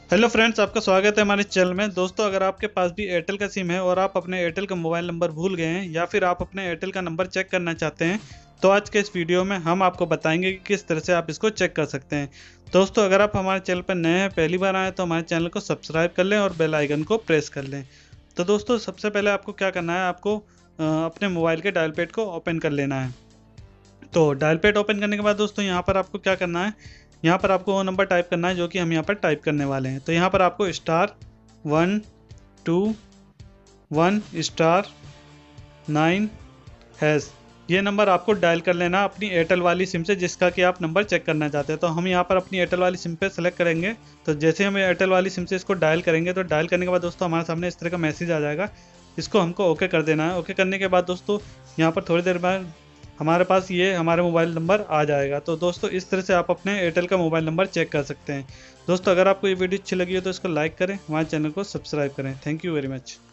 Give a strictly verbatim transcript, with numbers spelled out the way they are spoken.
Hello friends, आपका स्वागत है हमारे चैनल में। दोस्तों, अगर आपके पास भी एयरटेल का सिम है और आप अपने एयरटेल का मोबाइल नंबर भूल गए हैं या फिर आप अपने एयरटेल का नंबर चेक करना चाहते हैं, तो आज के इस वीडियो में हम आपको बताएंगे कि किस तरह से आप इसको चेक कर सकते हैं। दोस्तों, अगर आप हमारे चैनल पर नए हैं, पहली बार आए, तो हमारे चैनल को सब्सक्राइब कर लें और बेल आइकन को प्रेस कर लें। तो दोस्तों, सबसे पहले आपको क्या करना है, आपको अ, अपने मोबाइल के डायल पैड को ओपन कर लेना है। तो डायल पैड ओपन करने के बाद दोस्तों यहाँ पर आपको क्या करना है, यहाँ पर आपको वो नंबर टाइप करना है जो कि हम यहाँ पर टाइप करने वाले हैं। तो यहाँ पर आपको star one two one star nine hash ये नंबर आपको डायल कर लेना अपनी एयरटेल वाली सिम से, जिसका कि आप नंबर चेक करना चाहते हैं। तो हम यहाँ पर अपनी एयरटेल वाली सिम पे सेलेक्ट करेंगे। तो जैसे हम एयरटेल वाली सिम से इसको डायल करेंगे, तो डायल करने के बाद दोस्तों हमारे सामने इस तरह का मैसेज आ जाएगा। इसको हमको ओके कर देना है। ओके करने के बाद दोस्तों यहाँ पर थोड़ी देर बाद हमारे पास ये हमारे मोबाइल नंबर आ जाएगा। तो दोस्तों, इस तरह से आप अपने एयरटेल का मोबाइल नंबर चेक कर सकते हैं। दोस्तों, अगर आपको ये वीडियो अच्छी लगी हो तो इसको लाइक करें, हमारे चैनल को सब्सक्राइब करें। Thank you very much.